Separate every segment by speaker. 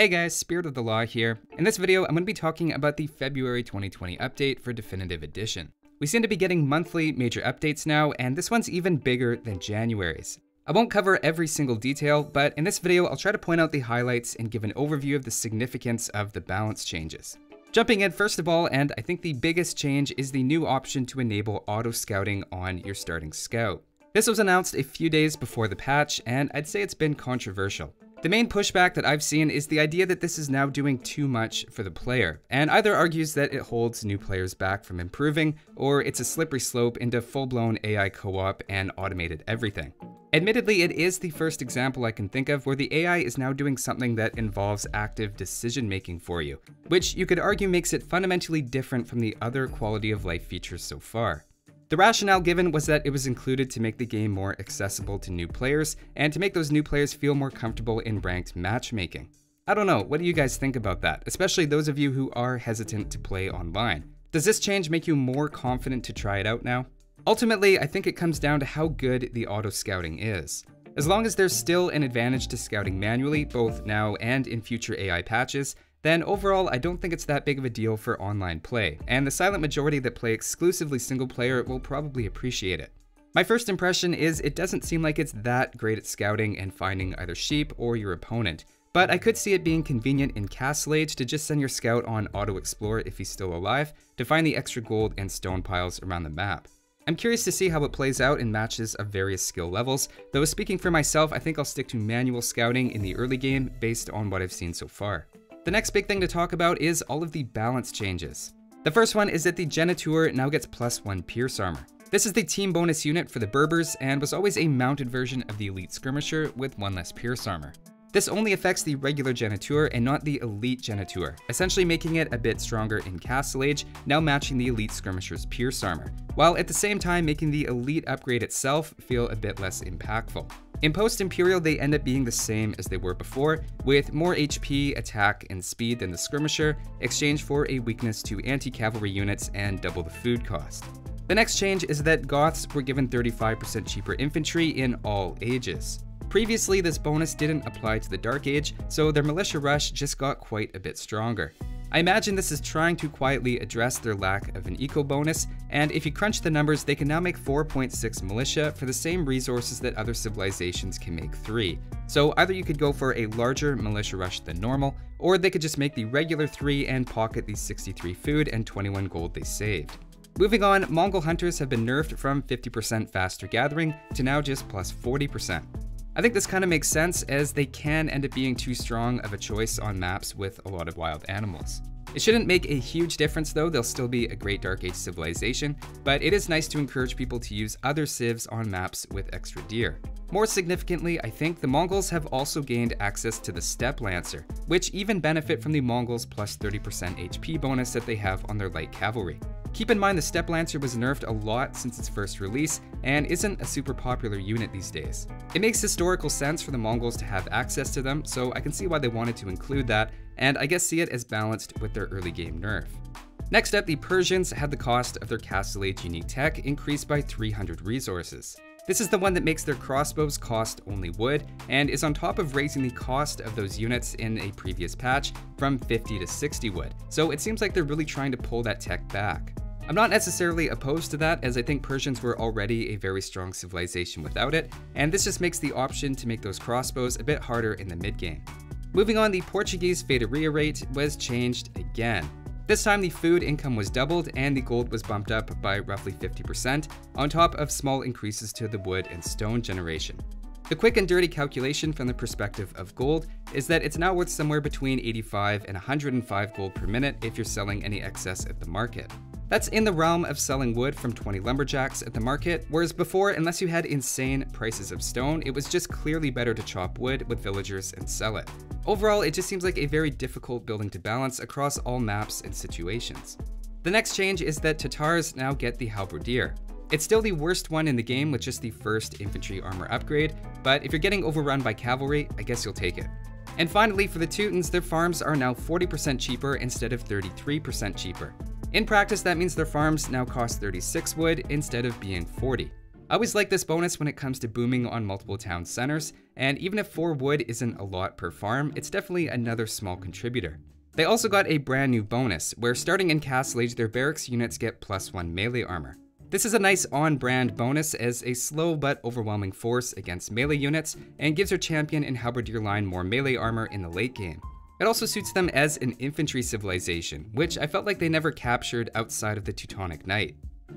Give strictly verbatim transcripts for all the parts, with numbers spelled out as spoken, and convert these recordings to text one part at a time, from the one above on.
Speaker 1: Hey guys, Spirit of the Law here. In this video, I'm going to be talking about the February twenty twenty update for Definitive Edition. We seem to be getting monthly major updates now, and this one's even bigger than January's. I won't cover every single detail, but in this video, I'll try to point out the highlights and give an overview of the significance of the balance changes. Jumping in first of all, and I think the biggest change is the new option to enable auto scouting on your starting scout. This was announced a few days before the patch, and I'd say it's been controversial. The main pushback that I've seen is the idea that this is now doing too much for the player, and either argues that it holds new players back from improving, or it's a slippery slope into full-blown A I co-op and automated everything. Admittedly, it is the first example I can think of where the A I is now doing something that involves active decision-making for you, which you could argue makes it fundamentally different from the other quality of life features so far. The rationale given was that it was included to make the game more accessible to new players, and to make those new players feel more comfortable in ranked matchmaking. I don't know, what do you guys think about that, especially those of you who are hesitant to play online? Does this change make you more confident to try it out now? Ultimately, I think it comes down to how good the auto scouting is. As long as there's still an advantage to scouting manually, both now and in future A I patches, then overall I don't think it's that big of a deal for online play, and the silent majority that play exclusively single player will probably appreciate it. My first impression is it doesn't seem like it's that great at scouting and finding either sheep or your opponent, but I could see it being convenient in Castle Age to just send your scout on auto explore if he's still alive to find the extra gold and stone piles around the map. I'm curious to see how it plays out in matches of various skill levels, though speaking for myself, I think I'll stick to manual scouting in the early game based on what I've seen so far. The next big thing to talk about is all of the balance changes. The first one is that the Geniteur now gets plus one Pierce Armor. This is the team bonus unit for the Berbers and was always a mounted version of the Elite Skirmisher with one less Pierce Armor. This only affects the regular Geniteur and not the Elite Geniteur, essentially making it a bit stronger in Castle Age, now matching the Elite Skirmisher's Pierce Armor, while at the same time making the Elite upgrade itself feel a bit less impactful. In Post-Imperial, they end up being the same as they were before, with more H P, attack, and speed than the Skirmisher, exchanged for a weakness to anti-cavalry units and double the food cost. The next change is that Goths were given thirty-five percent cheaper infantry in all ages. Previously, this bonus didn't apply to the Dark Age, so their Militia Rush just got quite a bit stronger. I imagine this is trying to quietly address their lack of an eco bonus, and if you crunch the numbers, they can now make four point six militia for the same resources that other civilizations can make three. So either you could go for a larger militia rush than normal, or they could just make the regular three and pocket the sixty-three food and twenty-one gold they saved. Moving on, Mongol hunters have been nerfed from fifty percent faster gathering to now just plus forty percent. I think this kind of makes sense, as they can end up being too strong of a choice on maps with a lot of wild animals. It shouldn't make a huge difference though, they'll still be a great Dark Age civilization, but it is nice to encourage people to use other civs on maps with extra deer. More significantly, I think the Mongols have also gained access to the Steppe Lancer, which even benefit from the Mongols plus thirty percent H P bonus that they have on their light cavalry. Keep in mind the Steppe Lancer was nerfed a lot since its first release, and isn't a super popular unit these days. It makes historical sense for the Mongols to have access to them, so I can see why they wanted to include that, and I guess see it as balanced with their early game nerf. Next up, the Persians had the cost of their Castle Age unique tech increased by three hundred resources. This is the one that makes their crossbows cost only wood, and is on top of raising the cost of those units in a previous patch from fifty to sixty wood, so it seems like they're really trying to pull that tech back. I'm not necessarily opposed to that, as I think Persians were already a very strong civilization without it, and this just makes the option to make those crossbows a bit harder in the mid-game. Moving on, the Portuguese Feitoria rate was changed again. This time the food income was doubled and the gold was bumped up by roughly fifty percent, on top of small increases to the wood and stone generation. The quick and dirty calculation from the perspective of gold is that it's now worth somewhere between eighty-five and one hundred five gold per minute if you're selling any excess at the market. That's in the realm of selling wood from twenty lumberjacks at the market, whereas before, unless you had insane prices of stone, it was just clearly better to chop wood with villagers and sell it. Overall, it just seems like a very difficult building to balance across all maps and situations. The next change is that Tatars now get the Halberdier. It's still the worst one in the game with just the first infantry armor upgrade, but if you're getting overrun by cavalry, I guess you'll take it. And finally, for the Teutons, their farms are now forty percent cheaper instead of thirty-three percent cheaper. In practice, that means their farms now cost thirty-six wood instead of being forty. I always like this bonus when it comes to booming on multiple town centers, and even if four wood isn't a lot per farm, it's definitely another small contributor. They also got a brand new bonus, where starting in Castle Age their barracks units get plus one melee armor. This is a nice on-brand bonus as a slow but overwhelming force against melee units, and gives their champion and halberdier line more melee armor in the late game. It also suits them as an infantry civilization, which I felt like they never captured outside of the Teutonic Knight.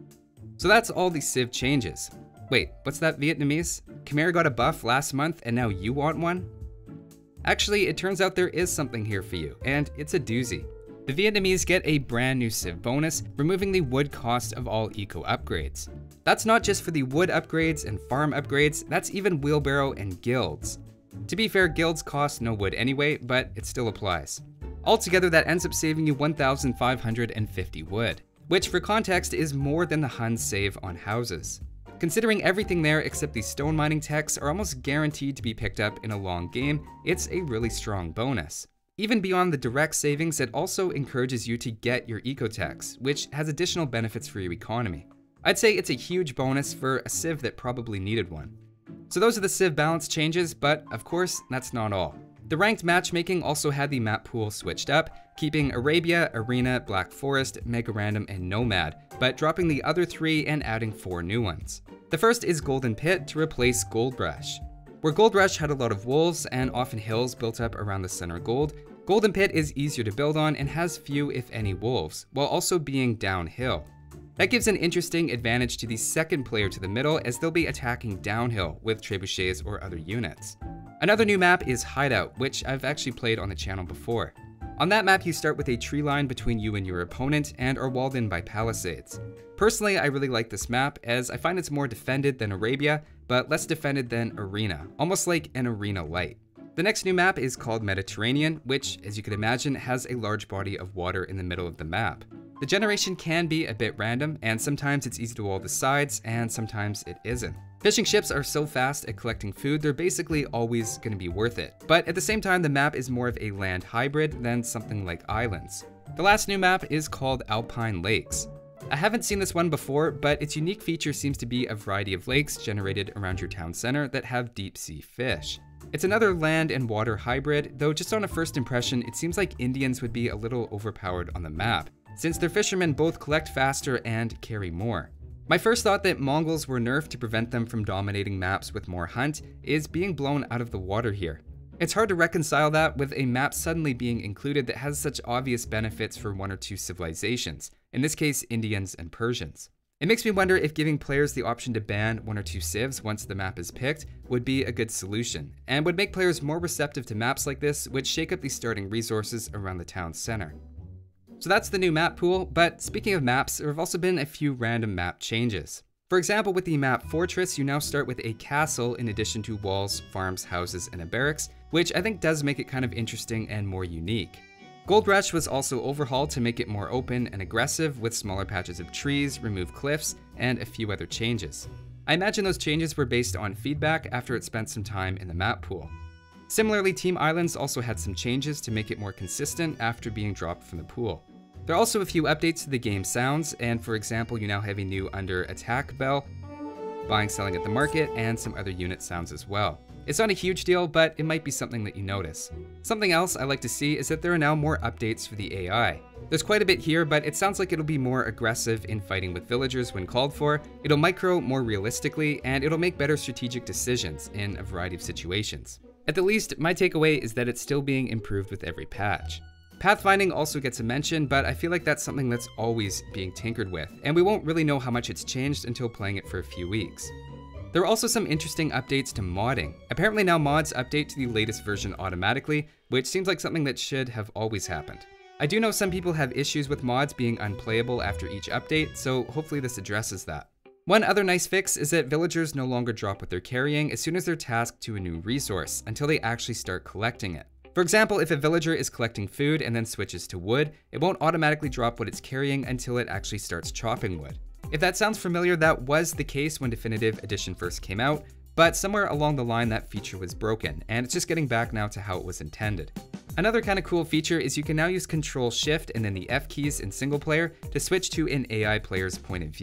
Speaker 1: So that's all the Civ changes. Wait, what's that Vietnamese? Khmer got a buff last month and now you want one? Actually, it turns out there is something here for you, and it's a doozy. The Vietnamese get a brand new Civ bonus, removing the wood cost of all eco upgrades. That's not just for the wood upgrades and farm upgrades, that's even wheelbarrow and guilds. To be fair, guilds cost no wood anyway, but it still applies. Altogether, that ends up saving you one thousand five hundred fifty wood, which for context is more than the Huns save on houses. Considering everything there except the stone mining techs are almost guaranteed to be picked up in a long game, it's a really strong bonus. Even beyond the direct savings, it also encourages you to get your eco-techs, which has additional benefits for your economy. I'd say it's a huge bonus for a Civ that probably needed one. So those are the Civ balance changes, but of course, that's not all. The ranked matchmaking also had the map pool switched up, keeping Arabia, Arena, Black Forest, Mega Random, and Nomad, but dropping the other three and adding four new ones. The first is Golden Pit to replace Gold Rush. Where Gold Rush had a lot of wolves and often hills built up around the center gold, Golden Pit is easier to build on and has few if any wolves, while also being downhill. That gives an interesting advantage to the second player to the middle as they'll be attacking downhill with trebuchets or other units. Another new map is Hideout, which I've actually played on the channel before. On that map you start with a tree line between you and your opponent and are walled in by palisades. Personally, I really like this map as I find it's more defended than Arabia, but less defended than Arena, almost like an Arena Light. The next new map is called Mediterranean, which, as you can imagine, has a large body of water in the middle of the map. The generation can be a bit random, and sometimes it's easy to wall the sides, and sometimes it isn't. Fishing ships are so fast at collecting food, they're basically always going to be worth it. But at the same time, the map is more of a land hybrid than something like islands. The last new map is called Alpine Lakes. I haven't seen this one before, but its unique feature seems to be a variety of lakes generated around your town center that have deep sea fish. It's another land and water hybrid, though just on a first impression, it seems like Indians would be a little overpowered on the map, since their fishermen both collect faster and carry more. My first thought that Mongols were nerfed to prevent them from dominating maps with more hunt is being blown out of the water here. It's hard to reconcile that with a map suddenly being included that has such obvious benefits for one or two civilizations, in this case Indians and Persians. It makes me wonder if giving players the option to ban one or two civs once the map is picked would be a good solution, and would make players more receptive to maps like this, which shake up the starting resources around the town center. So that's the new map pool, but speaking of maps, there have also been a few random map changes. For example, with the map Fortress, you now start with a castle in addition to walls, farms, houses, and a barracks, which I think does make it kind of interesting and more unique. Gold Rush was also overhauled to make it more open and aggressive with smaller patches of trees, removed cliffs, and a few other changes. I imagine those changes were based on feedback after it spent some time in the map pool. Similarly, Team Islands also had some changes to make it more consistent after being dropped from the pool. There are also a few updates to the game sounds, and for example, you now have a new under attack bell, buying selling at the market, and some other unit sounds as well. It's not a huge deal, but it might be something that you notice. Something else I like to see is that there are now more updates for the A I. There's quite a bit here, but it sounds like it'll be more aggressive in fighting with villagers when called for, it'll micro more realistically, and it'll make better strategic decisions in a variety of situations. At the least, my takeaway is that it's still being improved with every patch. Pathfinding also gets a mention, but I feel like that's something that's always being tinkered with, and we won't really know how much it's changed until playing it for a few weeks. There are also some interesting updates to modding. Apparently now mods update to the latest version automatically, which seems like something that should have always happened. I do know some people have issues with mods being unplayable after each update, so hopefully this addresses that. One other nice fix is that villagers no longer drop what they're carrying as soon as they're tasked to a new resource, until they actually start collecting it. For example, if a villager is collecting food and then switches to wood, it won't automatically drop what it's carrying until it actually starts chopping wood. If that sounds familiar, that was the case when Definitive Edition first came out, but somewhere along the line that feature was broken, and it's just getting back now to how it was intended. Another kind of cool feature is you can now use Control Shift and then the F keys in single player to switch to an A I player's point of view.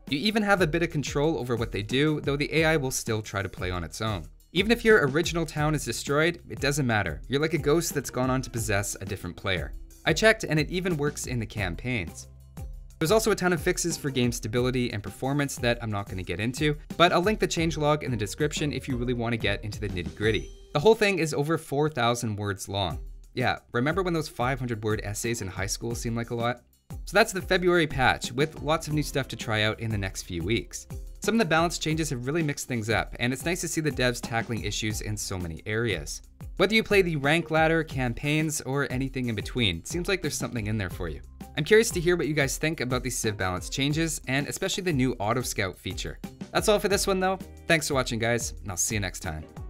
Speaker 1: You even have a bit of control over what they do, though the A I will still try to play on its own. Even if your original town is destroyed, it doesn't matter. You're like a ghost that's gone on to possess a different player. I checked, and it even works in the campaigns. There's also a ton of fixes for game stability and performance that I'm not going to get into, but I'll link the changelog in the description if you really want to get into the nitty-gritty. The whole thing is over four thousand words long. Yeah, remember when those five hundred word essays in high school seemed like a lot? So that's the February patch, with lots of new stuff to try out in the next few weeks. Some of the balance changes have really mixed things up, and it's nice to see the devs tackling issues in so many areas. Whether you play the rank ladder, campaigns, or anything in between, it seems like there's something in there for you. I'm curious to hear what you guys think about these Civ balance changes, and especially the new Auto Scout feature. That's all for this one though. Thanks for watching guys, and I'll see you next time.